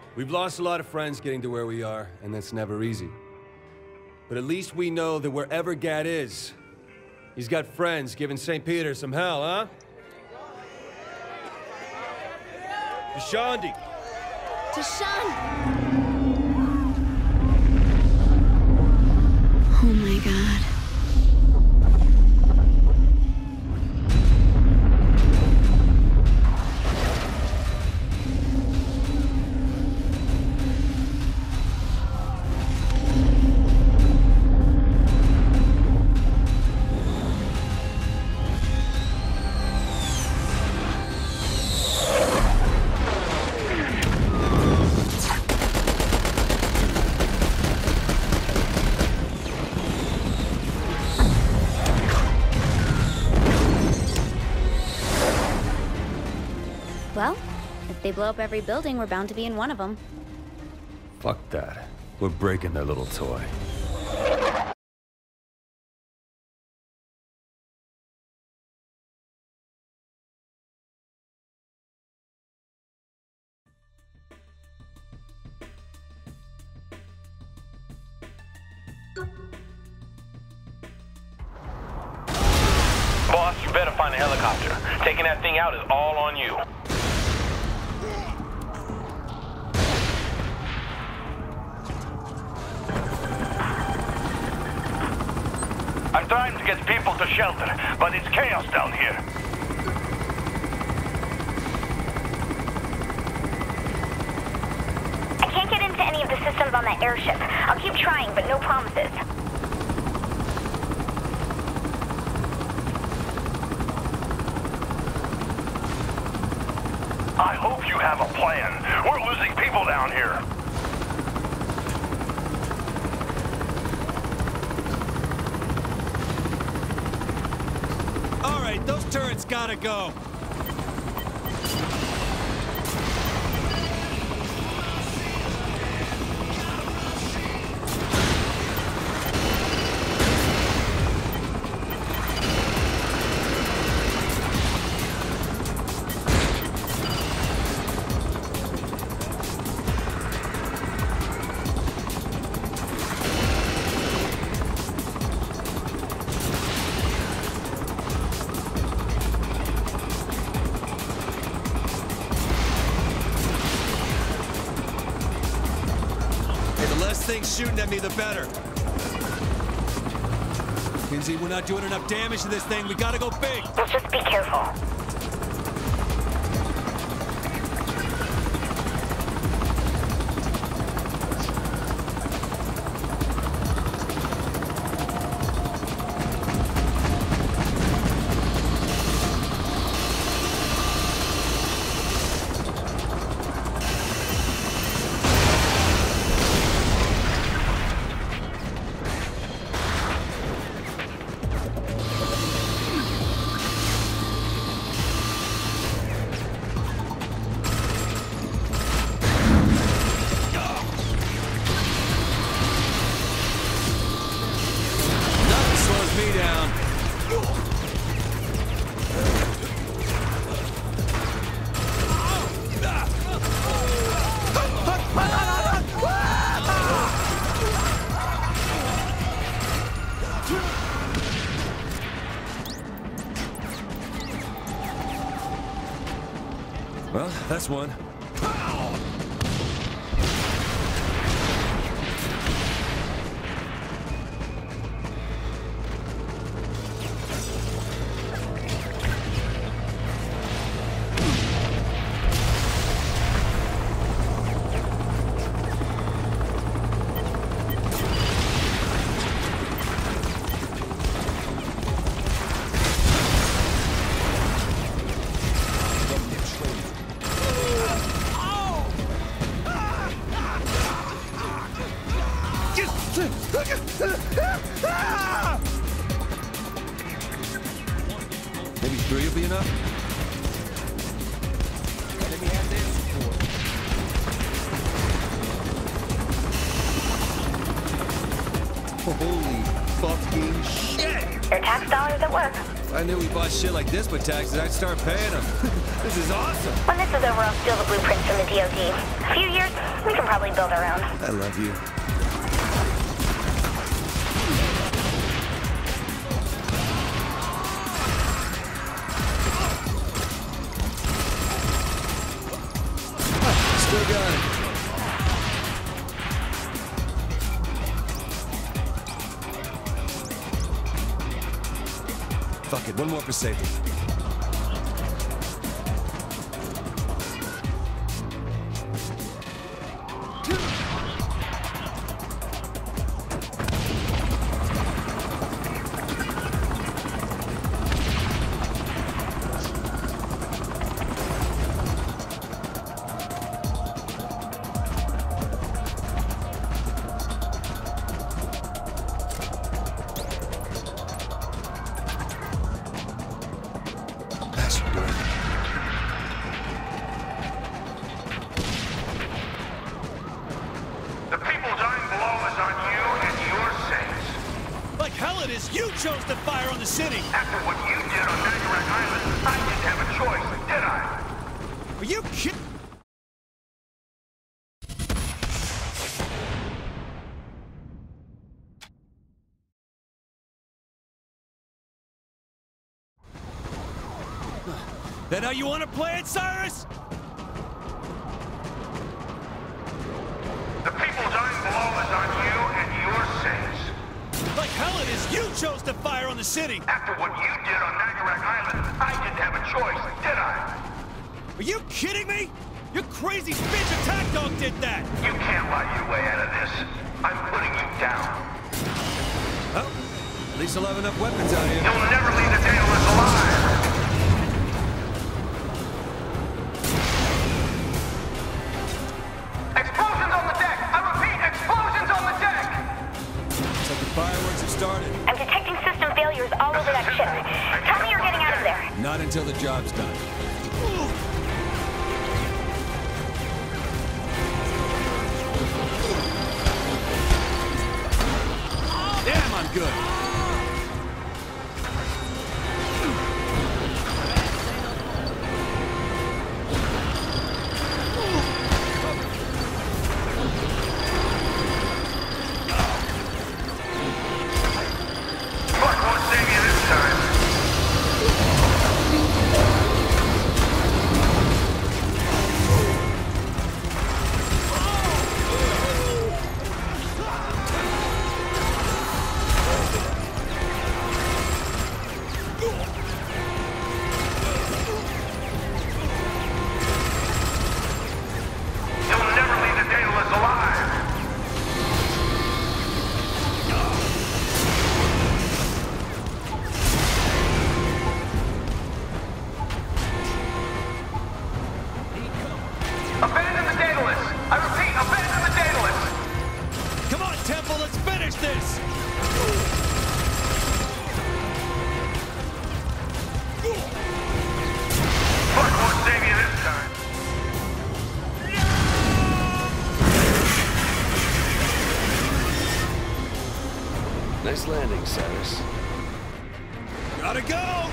We've lost a lot of friends getting to where we are, and that's never easy. But at least we know that wherever Gad is, he's got friends giving St. Peter some hell, huh? Dashandi! Dashandi! Oh my God. Well, if they blow up every building, we're bound to be in one of them. Fuck that. We're breaking their little toy. Boss, you better find a helicopter. Taking that thing out is all on you. I'm trying to get people to shelter, but it's chaos down here. I can't get into any of the systems on that airship. I'll keep trying, but no promises. I hope you have a plan. We're losing people down here. All right, those turrets gotta go. Things shooting at me, the better. Kinzie, we're not doing enough damage to this thing. We gotta go big. Let's just be careful. Well, that's one. Maybe 3 will be enough? Let me have this support. Holy fucking shit! Your tax dollars at work. If I knew we bought shit like this with taxes, I'd start paying them. This is awesome. When this is over, I'll steal the blueprints from the DOD. A few years, we can probably build our own. I love you. Still got it. Fuck it, one more for safety. You chose to fire on the city! After what you did on Nagarek Island, I didn't have a choice, did I? Are you kidding? That how you want to play it, Cyrus? The people dying below is on you and your sins. Like hell it is you chose to fire on the city! After what you did on Nagarek Island, I didn't have a choice, did I? Are you kidding me? Your crazy bitch attack dog did that! You can't lie your way out of this. I'm putting you down. Oh, at least I'll have enough weapons out here. You'll never leave the Daedalus alive! Explosions on the deck! I repeat, explosions on the deck! Looks like the fireworks have started. I'm detecting system failures all over that ship. Tell me you're getting out of there. Not until the job's done. Damn, I'm good. Fuck won't save you this time. You'll never leave the Daedalus alive. Abandon the Daedalus! I repeat, abandon the Daedalus! Come on, Temple, let's finish this! Fuck won't save you this time. Nice landing, Cyrus. Gotta go!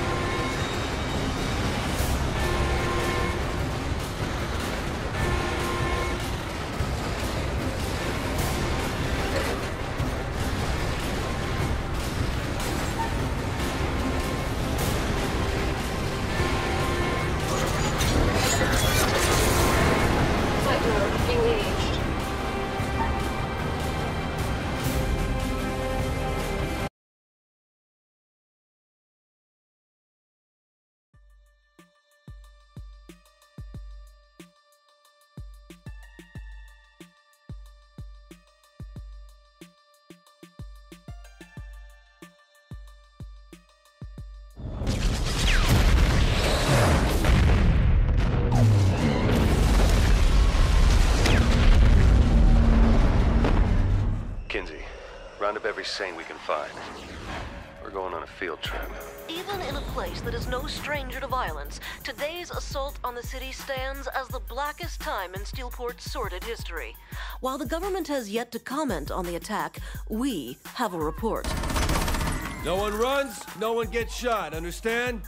Kinsey, round up every sane we can find. We're going on a field trip. Even in a place that is no stranger to violence, today's assault on the city stands as the blackest time in Steelport's sordid history. While the government has yet to comment on the attack, we have a report. No one runs, no one gets shot, understand?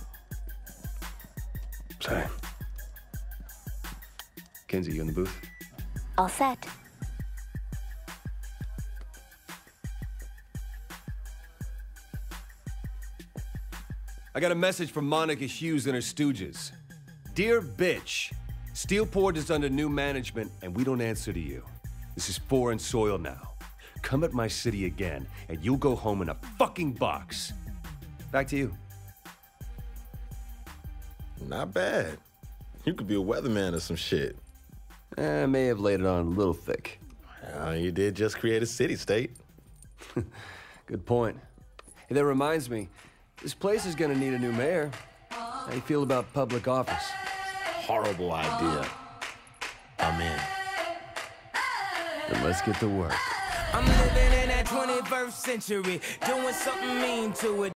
Sorry. Kenzie, you in the booth? All set. I got a message from Monica Hughes and her stooges. Dear bitch, Steelport is under new management and we don't answer to you. This is foreign soil now. Come at my city again and you'll go home in a fucking box. Back to you. Not bad. You could be a weatherman or some shit. I may have laid it on a little thick. You did just create a city-state. Good point. Hey, that reminds me, this place is gonna need a new mayor. How do you feel about public office? Horrible idea. I'm in. Then let's get to work. I'm living in that 21st century, doing something mean to it.